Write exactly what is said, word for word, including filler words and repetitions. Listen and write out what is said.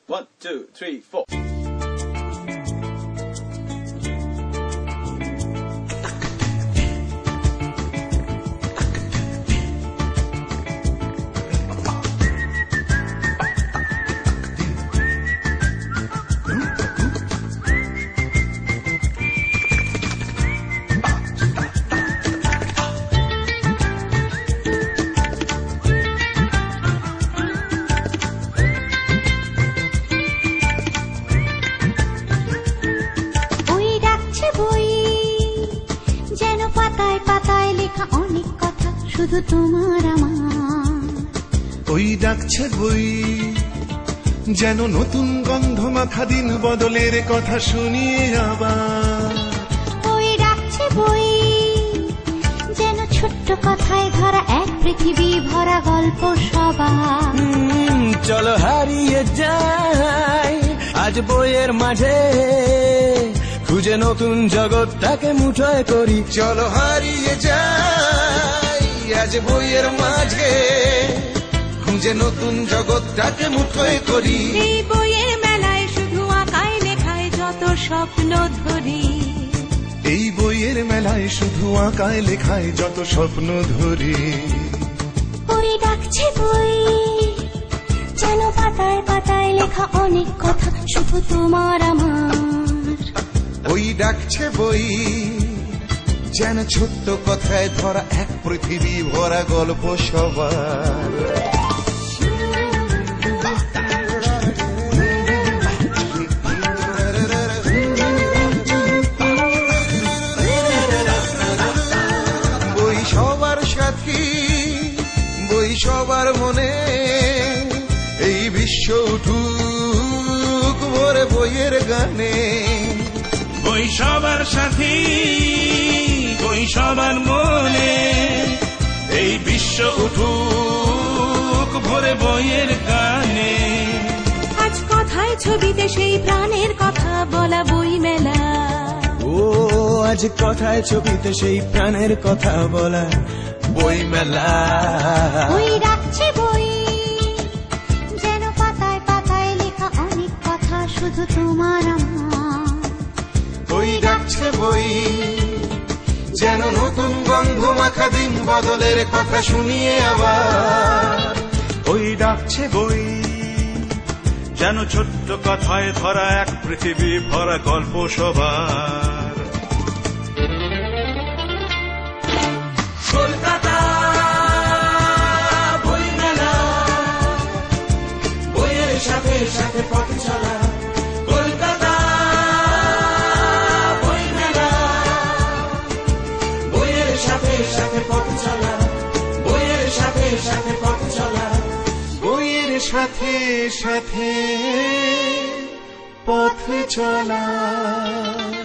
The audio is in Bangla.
One, two, three, four. শুধু তোমার আমার ওই ডাকছে বই যেন নতুন গন্ধ মাখা দিন বদলের কথা শুনিয়ে আবার ওই ডাকছে বই যেন ছোট্ট কথায় ধরা এক পৃথিবী ভরা গল্প সবার চলো হারিয়ে যাই আজ বইয়ের মাঝে খুঁজে নতুন জগৎটাকে মুঠোয় করি চলো হারিয়ে যাই আজ বইয়ের মাঝে খুঁজে নতুন জগৎটাকে মুঠোয় করি এই বইয়ের মেলায় শুধু আঁকায় লেখায় যত স্বপ্ন ধরি এই বইয়ের মেলায় শুধু আঁকায় লেখায় যত স্বপ্ন ধরি ওই ডাকছে বই যেন পাতায় পাতায় লেখা অনেক কথা শুধু তোমার আমার ওই ডাকছে বই যেন ছোট্ট কথায় ধরা এক পৃথিবী ভরা গল্প সবার বই সবার সাথী বই সবার মনে এই বিশ্ব উঠুক ভরে বইয়ের গানে বই সবার সাথী বই সবার মনে এই বিশ্ব উঠুক ভরে বইয়ের গানে আজ কথায় ছবিতে সেই প্রাণের কথা বলা বই মেলা ও আজ কথায় ছবিতে সেই প্রাণের কথা বলা বই মেলা ওই ডাকছে বই যেন পাতায় পাতায় লেখা অনেক কথা শুধু তোমার আমার ওই ডাকছে বই যেন নতুন গন্ধ মাখা দিন বদলের কথা শুনিয়ে আবার ওই ডাকছে বই যেন ছোট্ট কথায় ধরা এক পৃথিবী ভরা গল্প সবার কলকাতা বই মেলা বইয়ের সাথে সাথে পথ চলা কলকাতা বই মেলা বইয়ের সাথে সাথে পথ চলা বইয়ের সাথে সাথে পথ চলা বইয়ের সাথে সাথে পথ চলা।